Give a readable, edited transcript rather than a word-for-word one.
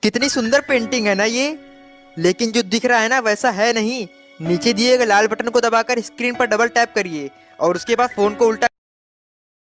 कितनी सुंदर पेंटिंग है ना ये। लेकिन जो दिख रहा है ना वैसा है नहीं। नीचे दिए गए लाल बटन को दबाकर स्क्रीन पर डबल टैप करिए और उसके बाद फोन को उल्टा